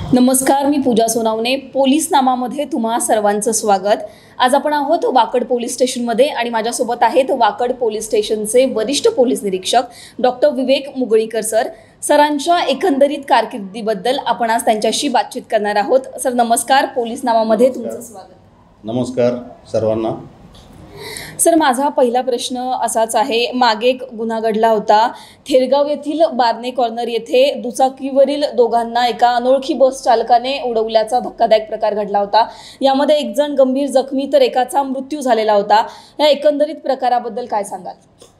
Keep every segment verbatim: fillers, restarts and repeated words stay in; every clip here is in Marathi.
नमस्कार, मी पूजा सोनावणे. पोलीस नामामध्ये तुम्हा सर्वांचं स्वागत. आज आपण आहोत वाकड पोलीस स्टेशनमध्ये आणि माझ्यासोबत आहेत वाकड पोलीस स्टेशनचे वरिष्ठ पोलीस निरीक्षक डॉक्टर विवेक मुगळीकर सर. सरांच्या एकंदरीत कारकिर्दीबद्दल आपण आज त्यांच्याशी बातचीत करणार आहोत. सर नमस्कार, पोलीस नामामध्ये तुमचं स्वागत. नमस्कार सर्वांना. सर माझा पहिला प्रश्न असाच आहे. मागे एक गुन्हा घडला होता. थेरगाव येथील बारणे कॉर्नर येथे दुचाकीवरील दोघांना एका अनोळखी बस चालकाने उडवल्याचा धक्कादायक प्रकार घडला होता. यामध्ये एक जण गंभीर जखमी तर एकाचा मृत्यू झालेला होता. या एकंदरीत प्रकाराबद्दल काय सांगाल?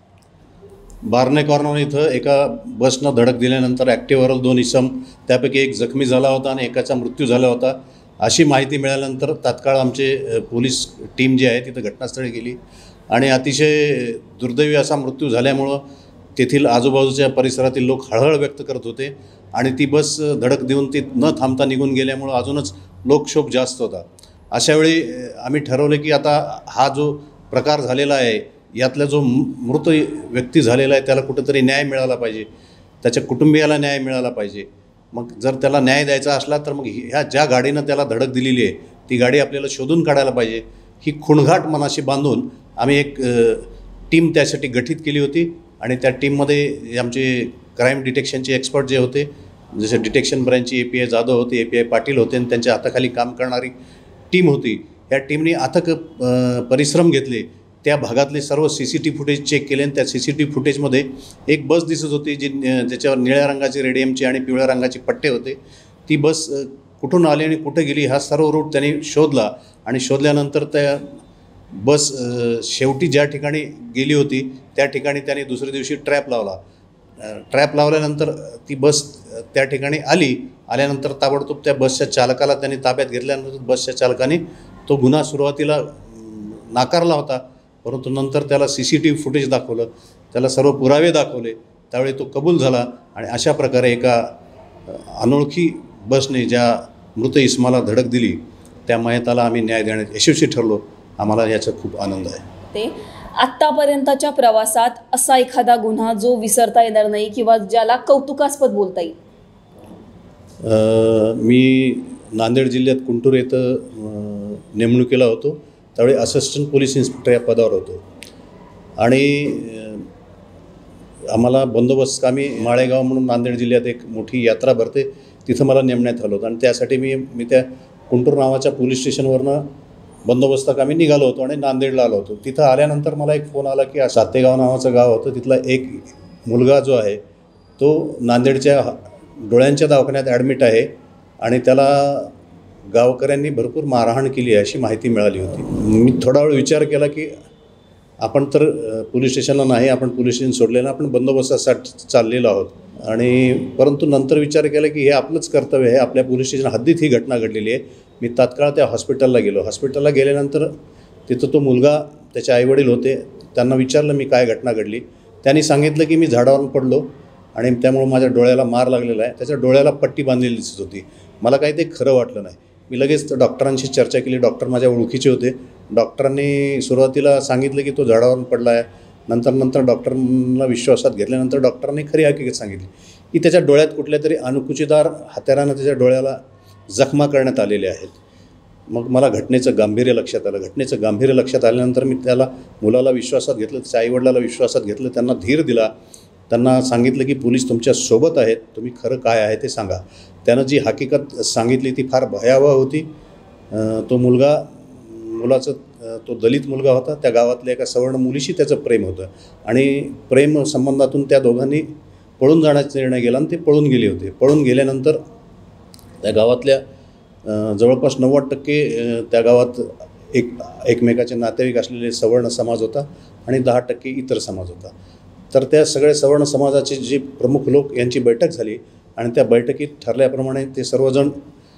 बारणे कॉर्नर इथं एका बसनं धडक दिल्यानंतर ॲक्टिव्हावरील दोन इसम त्यापैकी एक जखमी झाला होता आणि एकाचा मृत्यू झाला होता. अशी माहिती मिळाल्यानंतर तात्काळ आमचे पोलीस टीम जी आहे तिथं घटनास्थळी गेली आणि अतिशय दुर्दैवी असा मृत्यू झाल्यामुळं तेथील आजूबाजूच्या परिसरातील लोक हळहळ व्यक्त करत होते आणि ती बस धडक देऊन ती न थांबता निघून गेल्यामुळं अजूनच लोकक्षोभ जास्त होता. अशावेळी आम्ही ठरवले की आता हा जो प्रकार झालेला आहे यातला जो मृत व्यक्ती झालेला आहे त्याला कुठंतरी न्याय मिळाला पाहिजे, त्याच्या कुटुंबियाला न्याय मिळाला पाहिजे. मग जर त्याला न्याय द्यायचा असला तर मग ह्या ज्या गाडीनं त्याला धडक दिलेली आहे ती गाडी आपल्याला शोधून काढायला पाहिजे. ही खुणघाट मनाशी बांधून आम्ही एक टीम त्यासाठी गठीत केली होती आणि त्या टीममध्ये आमचे क्राईम डिटेक्शनचे एक्सपर्ट जे होते, जसे डिटेक्शन ब्रँचची ए पी आय जाधव होते, ए पी आय पाटील होते आणि त्यांच्या हाताखाली काम करणारी टीम होती. या टीमने अथक परिश्रम घेतले. त्या भागातले सर्व C C T footage check केले आणि त्या सी सी टी फुटेजमध्ये एक बस दिसत होती जी ज्याच्यावर निळ्या रंगाचे रेडियमचे आणि पिवळ्या रंगाचे पट्टे होते. ती बस कुठून आली आणि कुठे गेली हा सर्व रूट त्यांनी शोधला आणि शोधल्यानंतर त्या बस शेवटी ज्या ठिकाणी गेली होती त्या ठिकाणी त्याने दुसऱ्या दिवशी ट्रॅप लावला. ट्रॅप लावल्यानंतर ती बस त्या ठिकाणी आली. आल्यानंतर ताबडतोब त्या बसच्या चालकाला त्यांनी ताब्यात घेतल्यानंतर बसच्या चालकाने तो गुन्हा सुरुवातीला नाकारला होता, परंतु नंतर त्याला C C T V footage दाखवलं, त्याला सर्व पुरावे दाखवले, त्यावेळी तो कबूल झाला आणि अशा प्रकारे एका अनोळखी बसने ज्या मृत इस्माला धडक दिली त्या मयताला आम्ही न्याय देण्यात यशस्वी ठरलो. आम्हाला याचा खूप आनंद आहे. ते आत्तापर्यंतच्या प्रवासात असा एखादा गुन्हा जो विसरता येणार नाही किंवा ज्याला कौतुकास्पद बोलता येईल? मी नांदेड जिल्ह्यात कुंटूर येथं नेमणुकीला होतो. त्यावेळी असिस्टंट पोलीस इन्स्पेक्टर या पदावर होतो आणि आम्हाला बंदोबस्त कामी माळेगाव म्हणून नांदेड जिल्ह्यात एक मोठी यात्रा भरते, तिथं मला नेमण्यात आलं होतं आणि त्यासाठी मी मी त्या कुंटूर नावाच्या पोलीस स्टेशनवरनं बंदोबस्ताकामी निघालो होतो आणि नांदेडला आलो होतो. तिथं आल्यानंतर मला एक फोन आला की सातेगाव नावाचं गाव होतं, तिथला एक मुलगा जो आहे तो नांदेडच्या डोळ्यांच्या दवाखान्यात ॲडमिट आहे आणि त्याला गावकऱ्यांनी भरपूर मारहाण केली आहे अशी माहिती मिळाली होती. मी थोडा वेळ विचार केला की आपण तर पोलीस स्टेशनला नाही, आपण पोलीस स्टेशन सोडलेलं, आपण बंदोबस्तासाठी चाललेलो आहोत. आणि परंतु नंतर विचार केला की हे आपलंच कर्तव्य आहे, आपल्या पोलीस स्टेशन हद्दीत ही घटना घडलेली आहे. मी तात्काळ त्या हॉस्पिटलला गेलो. हॉस्पिटलला गेल्यानंतर तिथं तो मुलगा, त्याचे आईवडील होते, त्यांना विचारलं मी काय घटना घडली. त्यांनी सांगितलं की मी झाडावरून पडलो आणि त्यामुळं माझ्या डोळ्याला मार लागलेला आहे. त्याच्या डोळ्याला पट्टी बांधलेली दिसत होती. मला काही ते खरं वाटलं नाही. मी लगेच डॉक्टरांशी चर्चा केली. डॉक्टर माझ्या ओळखीचे होते. डॉक्टरांनी सुरुवातीला सांगितलं की तो झाडावरून पडला आहे. नंतर नंतर डॉक्टरांना विश्वासात घेतल्यानंतर डॉक्टरांनी खरी हकीकत सांगितली की त्याच्या डोळ्यात कुठल्या तरी अणुकुचीदार हत्यारानं त्याच्या डोळ्याला जखमा करण्यात आलेल्या आहेत. मग मला घटनेचं गांभीर्य लक्षात आलं. घटनेचं गांभीर्य लक्षात आल्यानंतर मी त्याला मुलाला विश्वासात घेतलं, त्याच्या आईवडिलाला विश्वासात घेतलं, त्यांना धीर दिला, त्यांना सांगितलं की पोलीस तुमच्या सोबत आहेत, तुम्ही खरं काय आहे ते सांगा. त्यानं जी हकीकत सांगितली ती फार भयावह होती. तो मुलगा मुलाचं तो दलित मुलगा होता. त्या गावातल्या एका सवर्ण मुलीशी त्याचं प्रेम होतं आणि प्रेम संबंधातून त्या दोघांनी पळून जाण्याचा निर्णय केला आणि ते पळून गेले होते. पळून गेल्यानंतर त्या गावातल्या जवळपास नव्वद टक्के त्या गावात एक एकमेकाचे नातेवाईक असलेले सवर्ण समाज होता आणि दहा टक्के इतर समाज होता. तर त्या सगळ्या सवर्ण समाजाचे जे प्रमुख लोक यांची बैठक झाली आणि त्या बैठकीत ठरल्याप्रमाणे ते सर्वजण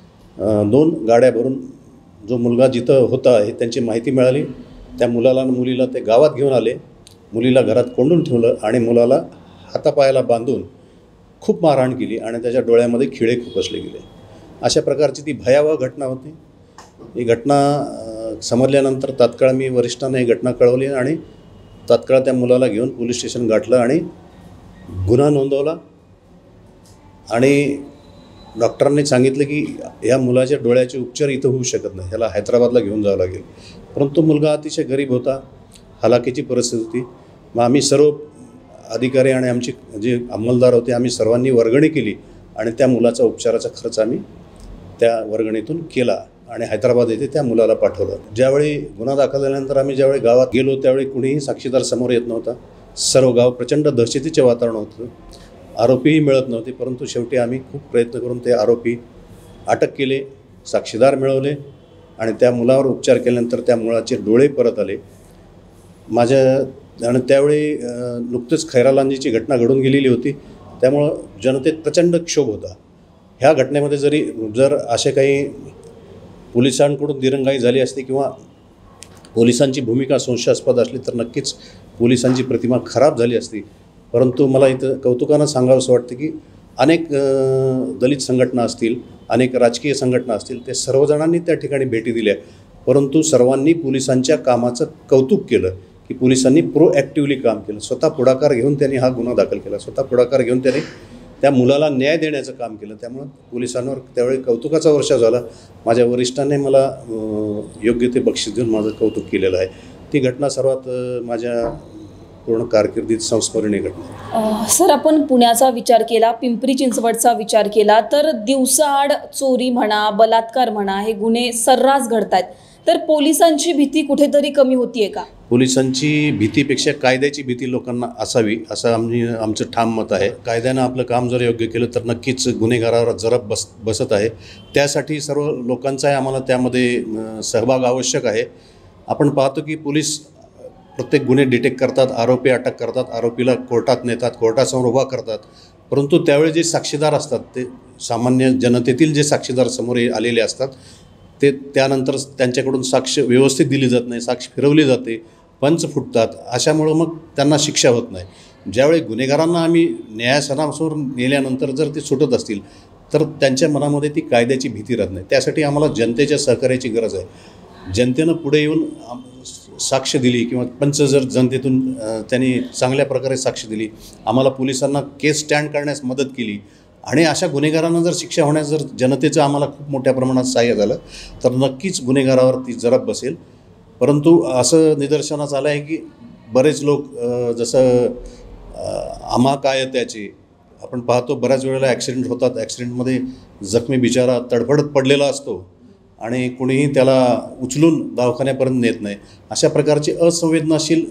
दोन गाड्या भरून जो मुलगा जिथं होता हे त्यांची माहिती मिळाली. त्या मुलाला आणि मुलीला ते गावात घेऊन आले. मुलीला घरात कोंडून ठेवलं आणि मुलाला हातापायाला बांधून खूप मारहाण केली आणि त्याच्या डोळ्यामध्ये खिळे खुपसले गेले. अशा प्रकारची ती भयावह घटना होती. ही घटना समजल्यानंतर तात्काळ मी वरिष्ठांना ही घटना कळवली आणि तात्काळ त्या मुलाला घेऊन पोलीस स्टेशन गाठलं आणि गुन्हा नोंदवला आणि डॉक्टरांनी सांगितलं की या मुलाच्या डोळ्याचे उपचार इथं होऊ शकत नाही, ह्याला हैदराबादला घेऊन जावं लागेल. परंतु मुलगा अतिशय गरीब होता, हलाखीची परिस्थिती होती. मग आम्ही सर्व अधिकारी आणि आमचे जे अंमलदार होते आम्ही सर्वांनी वर्गणी केली आणि त्या मुलाचा उपचाराचा खर्च आम्ही त्या वर्गणीतून केला आणि हैदराबाद येथे त्या मुलाला पाठवलं. ज्यावेळी गुन्हा दाखल झाल्यानंतर आम्ही ज्यावेळी गावात गेलो त्यावेळी कुणीही साक्षीदार समोर येत नव्हता. सर्व गाव प्रचंड दहशतीचे वातावरण होतं, आरोपीही मिळत नव्हते. परंतु शेवटी आम्ही खूप प्रयत्न करून ते आरोपी अटक केले, साक्षीदार मिळवले आणि त्या मुलावर उपचार केल्यानंतर त्या मुलाचे डोळे परत आले. माझ्या आणि त्यावेळी नुकतेच खैरालांजीची घटना घडून गेलेली होती, त्यामुळं जनतेत प्रचंड क्षोभ होता. ह्या घटनेमध्ये जरी जर असे काही पोलिसांकडून दिरंगाई झाली असती किंवा पोलिसांची भूमिका संशयास्पद असली तर नक्कीच पोलिसांची प्रतिमा खराब झाली असती. परंतु मला इथं कौतुकानं सांगावंसं वाटतं की अनेक दलित संघटना असतील, अनेक राजकीय संघटना असतील, ते सर्वजणांनी त्या ठिकाणी भेटी दिल्या. परंतु सर्वांनी पोलिसांच्या कामाचं कौतुक केलं की पोलिसांनी प्रोॲक्टिव्हली काम केलं. स्वतः पुढाकार घेऊन त्यांनी हा गुन्हा दाखल केला, स्वतः पुढाकार घेऊन त्यांनी त्या मुलाला न्याय देण्याचं काम केलं. त्यामुळं पोलिसांवर त्यावेळी कौतुकाचा वर्षाव झाला. माझ्या वरिष्ठांनी मला योग्य ते बक्षीस देऊन माझं कौतुक केलेलं आहे. ती घटना सर्वात माझ्या पूर्ण कारकिर्दीत संस्मरणीय घटना. सर, आपण पुण्याचा विचार केला, पिंपरी चिंचवडचा विचार केला तर दिवसाआड चोरी म्हणा, बलात्कार म्हणा, हे गुन्हे सर्रास घडत आहेत. तर पोलिसांची भीती कुठेतरी कमी होतीये का? पोलिसांची भीतीपेक्षा कायद्याची भीती लोकांना असावी असं आम्ही आमचं ठाम मत आहे. कायद्यानं आपलं काम जर योग्य केलं तर नक्कीच गुन्हेगारावर जरब बस बसत आहे. त्यासाठी सर्व लोकांचा आहे आम्हाला त्यामध्ये सहभाग आवश्यक आहे. आपण पाहतो की पोलीस प्रत्येक गुन्हे डिटेक्ट करतात, आरोपी अटक करतात, आरोपीला कोर्टात नेतात, कोर्टासमोर उभा करतात. परंतु त्यावेळी जे साक्षीदार असतात ते सामान्य जनतेतील जे साक्षीदार समोर आलेले असतात ते त्यानंतर त्यांच्याकडून साक्ष व्यवस्थित दिली जात नाही, साक्ष फिरवली जाते, पंच फुटतात. अशामुळं मग त्यांना शिक्षा होत नाही. ज्यावेळी गुन्हेगारांना आम्ही न्यायासनासमोर नेल्यानंतर जर ते सुटत असतील तर त्यांच्या मनामध्ये ती कायद्याची भीती राहत नाही. त्यासाठी आम्हाला जनतेच्या सहकार्याची गरज आहे. जनतेनं पुढे येऊन साक्ष दिली किंवा पंच जर जनतेतून त्यांनी चांगल्या प्रकारे साक्ष दिली, आम्हाला पोलिसांना केस स्टँड करण्यास मदत केली आणि अशा गुन्हेगारांना जर शिक्षा होण्यास जर जनतेचं आम्हाला खूप मोठ्या प्रमाणात सहाय्य झालं तर नक्कीच गुन्हेगारावर ती जरब बसेल. परंतु असं निदर्शनास आलं आहे की बरेच लोक जसं आम्हा काय त्याचे आपण पाहतो बऱ्याच वेळेला ॲक्सिडेंट होतात, ॲक्सिडेंटमध्ये जखमी बिचारा तडफडत पडलेला असतो आणि कोणीही त्याला उचलून दवाखान्यापर्यंत नेत नाही. अशा प्रकारचे असंवेदनाशील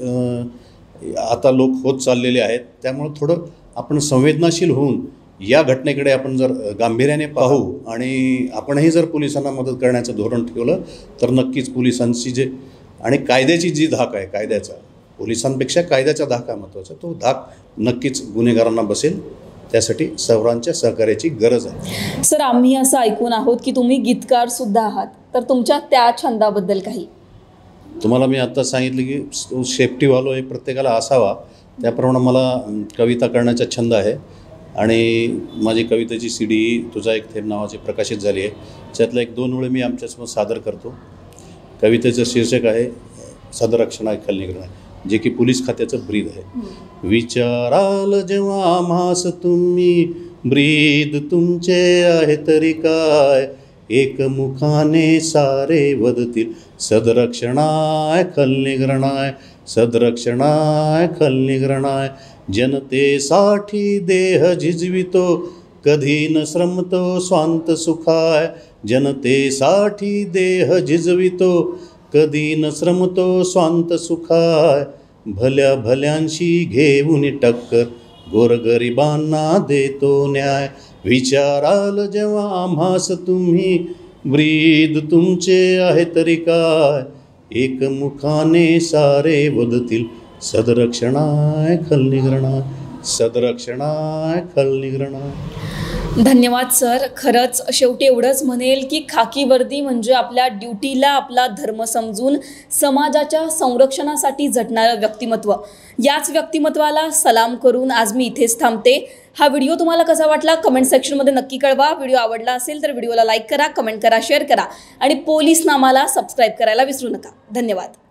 आता लोक होत चाललेले आहेत. त्यामुळं थोडं आपण संवेदनाशील होऊन या घटनेकडे आपण जर गांभीर्याने पाहू आणि आपणही जर पोलिसांना मदत करण्याचं धोरण ठेवलं तर नक्कीच पोलिसांची जे आणि कायद्याची जी धाक आहे, कायद्याचा पोलिसांपेक्षा कायद्याचा धाक हा महत्त्वाचा, तो धाक नक्कीच गुन्हेगारांना बसेल. त्यासाठी सर्वांच्या सहकार्याची गरज आहे. सर, आम्ही असं ऐकून आहोत की तुम्ही गीतकारसुद्धा आहात, तर तुमच्या त्या छंदाबद्दल काही? तुम्हाला मी आत्ता सांगितलं की तो सेफ्टीवालो हे प्रत्येकाला असावा, त्याप्रमाणे मला कविता करण्याचा छंद आहे आणि माझी कवितेची सी डी तुझा एक थेंब नावाची प्रकाशित झाली आहे. त्यातलं एक दोन ओळी मी आमच्यासमोर सादर करतो. कवितेचं शीर्षक आहे सदरक्षणा खलनिग्रह, जे की पोलीस खात्याचं ब्रीद आहे. विचाराल जेव्हा आम्हास तुम्ही ब्रीद तुमचे आहे तरी काय, एकमुखाने सारे वदतील सदरक्षणाय खलनिग्रहणाय, सदरक्षणाय खलनिग्रहणाय. जनतेसाठी देह झिजवितो कधी न श्रमतो स्वांत सुखाय, जनतेसाठी देह झिजवितो कधी न श्रमतो स्वांत सुखाय. भल्या भल्यांशी घेऊन टक्कर गोरगरिबांना देतो न्याय. विचाराल जेव्हा आम्हास तुम्ही ब्रीद तुमचे आहे तरी काय, एकमुखाने सारे वदतील सदरक्षणाय खलनिग्रहणाय, सदरक्षणाय खलनिग्रहणाय. धन्यवाद सर. खरंच शेवटी एवढंच म्हणेल की खाकी वर्दी म्हणजे आपल्या ड्युटीला आपला धर्म समजून समाजाच्या संरक्षणासाठी झटणारं व्यक्तिमत्व. याच व्यक्तिमत्वाला सलाम करून आज मी इथेच थांबते. हा व्हिडिओ तुम्हाला कसा वाटला कमेंट सेक्शनमध्ये नक्की कळवा. व्हिडिओ आवडला असेल तर व्हिडिओला लाईक करा, कमेंट करा, शेअर करा आणि पोलीस नामाला सबस्क्राईब करायला विसरू नका. धन्यवाद.